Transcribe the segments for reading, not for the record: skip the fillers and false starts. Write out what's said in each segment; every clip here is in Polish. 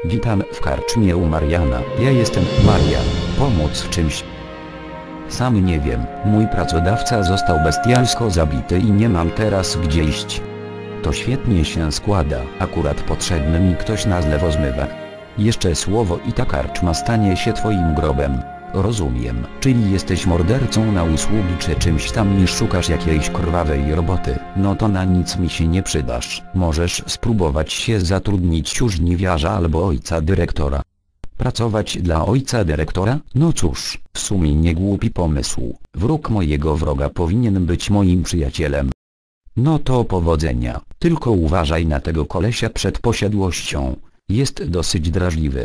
Witam w karczmie u Mariana. Ja jestem Marian. Pomóc w czymś? Sam nie wiem. Mój pracodawca został bestialsko zabity i nie mam teraz gdzie iść. To świetnie się składa. Akurat potrzebny mi ktoś na zlewozmywach. Jeszcze słowo i ta karczma stanie się twoim grobem. Rozumiem. Czyli jesteś mordercą na usługi czy czymś tam i szukasz jakiejś krwawej roboty. No to na nic mi się nie przydasz. Możesz spróbować się zatrudnić u żniwiarza albo ojca dyrektora. Pracować dla ojca dyrektora? No cóż, w sumie nie głupi pomysł. Wróg mojego wroga powinien być moim przyjacielem. No to powodzenia. Tylko uważaj na tego kolesia przed posiadłością. Jest dosyć drażliwy.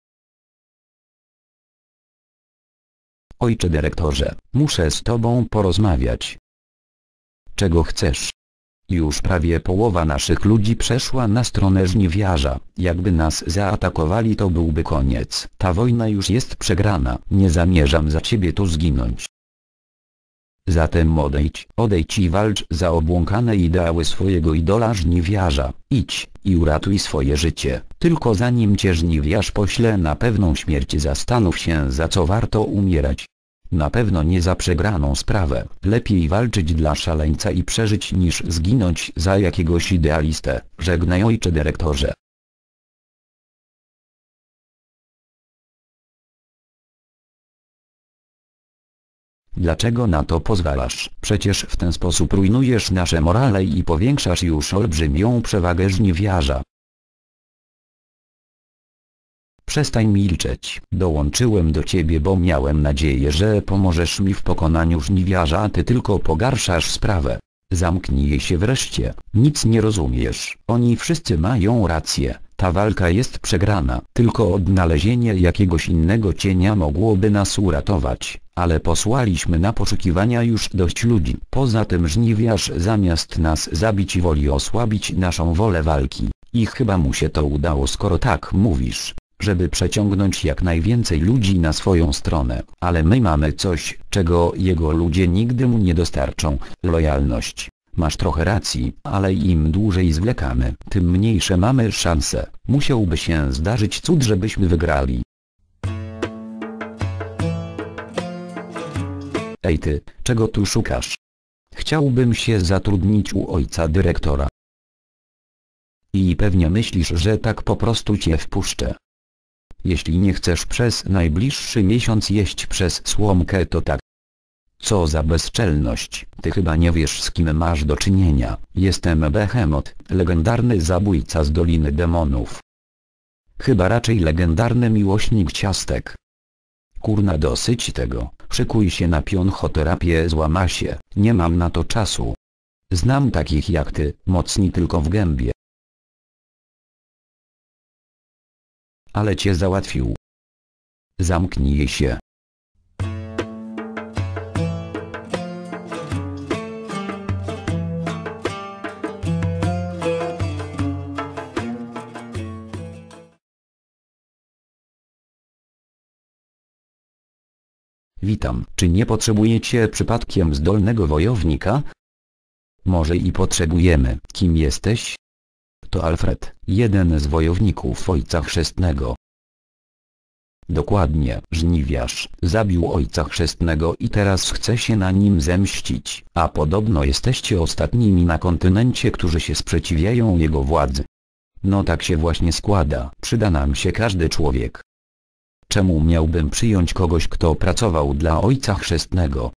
Ojcze dyrektorze, muszę z tobą porozmawiać. Czego chcesz? Już prawie połowa naszych ludzi przeszła na stronę żniwiarza. Jakby nas zaatakowali, to byłby koniec. Ta wojna już jest przegrana. Nie zamierzam za ciebie tu zginąć. Zatem odejdź i walcz za obłąkane ideały swojego idola żniwiarza. Idź i uratuj swoje życie. Tylko zanim cię żniwiarz pośle na pewną śmierć, zastanów się, za co warto umierać. Na pewno nie za przegraną sprawę. Lepiej walczyć dla szaleńca i przeżyć niż zginąć za jakiegoś idealistę. Żegnaj, ojcze dyrektorze. Dlaczego na to pozwalasz? Przecież w ten sposób rujnujesz nasze morale i powiększasz już olbrzymią przewagę żniwiarza. Przestań milczeć. Dołączyłem do ciebie, bo miałem nadzieję, że pomożesz mi w pokonaniu żniwiarza, a ty tylko pogarszasz sprawę. Zamknij się wreszcie. Nic nie rozumiesz. Oni wszyscy mają rację. Ta walka jest przegrana. Tylko odnalezienie jakiegoś innego cienia mogłoby nas uratować. Ale posłaliśmy na poszukiwania już dość ludzi. Poza tym żniwiarz zamiast nas zabić woli osłabić naszą wolę walki. I chyba mu się to udało, skoro tak mówisz. Żeby przeciągnąć jak najwięcej ludzi na swoją stronę. Ale my mamy coś, czego jego ludzie nigdy mu nie dostarczą. Lojalność. Masz trochę racji, ale im dłużej zwlekamy, tym mniejsze mamy szanse. Musiałby się zdarzyć cud, żebyśmy wygrali. Ej ty, czego tu szukasz? Chciałbym się zatrudnić u ojca dyrektora. I pewnie myślisz, że tak po prostu cię wpuszczę. Jeśli nie chcesz przez najbliższy miesiąc jeść przez słomkę, to tak. Co za bezczelność, ty chyba nie wiesz, z kim masz do czynienia. Jestem Behemoth, legendarny zabójca z Doliny Demonów. Chyba raczej legendarny miłośnik ciastek. Kurna, dosyć tego. Szykuj się na pionchoterapię, złama się. Nie mam na to czasu. Znam takich jak ty, mocni tylko w gębie. Ale cię załatwił. Zamknij się. Witam. Czy nie potrzebujecie przypadkiem zdolnego wojownika? Może i potrzebujemy. Kim jesteś? To Alfred, jeden z wojowników Ojca Chrzestnego. Dokładnie, żniwiarz zabił Ojca Chrzestnego i teraz chce się na nim zemścić, a podobno jesteście ostatnimi na kontynencie, którzy się sprzeciwiają jego władzy. No tak się właśnie składa, przyda nam się każdy człowiek. Czemu miałbym przyjąć kogoś, kto pracował dla Ojca Chrzestnego?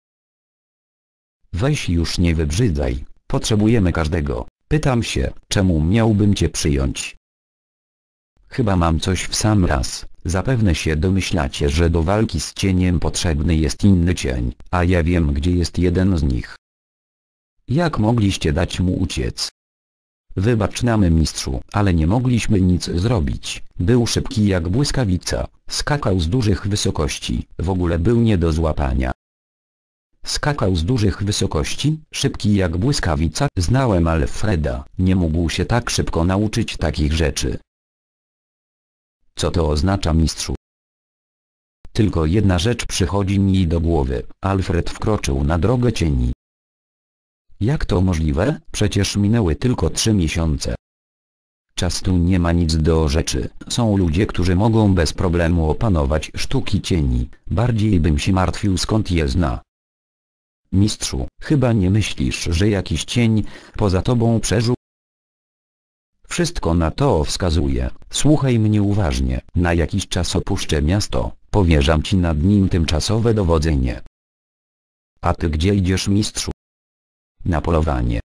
Weź już nie wybrzydzaj, potrzebujemy każdego. Pytam się, czemu miałbym cię przyjąć? Chyba mam coś w sam raz. Zapewne się domyślacie, że do walki z cieniem potrzebny jest inny cień, a ja wiem, gdzie jest jeden z nich. Jak mogliście dać mu uciec? Wybacz nam, mistrzu, ale nie mogliśmy nic zrobić. Był szybki jak błyskawica, skakał z dużych wysokości, w ogóle był nie do złapania. Skakał z dużych wysokości, szybki jak błyskawica. Znałem Alfreda, nie mógł się tak szybko nauczyć takich rzeczy. Co to oznacza, mistrzu? Tylko jedna rzecz przychodzi mi do głowy. Alfred wkroczył na drogę cieni. Jak to możliwe? Przecież minęły tylko 3 miesiące. czas tu nie ma nic do rzeczy. Są ludzie, którzy mogą bez problemu opanować sztuki cieni. Bardziej bym się martwił, skąd je zna. Mistrzu, chyba nie myślisz, że jakiś cień poza tobą przeżył? Wszystko na to wskazuje. Słuchaj mnie uważnie. Na jakiś czas opuszczę miasto. Powierzam ci nad nim tymczasowe dowodzenie. A ty gdzie idziesz, mistrzu? Na polowanie.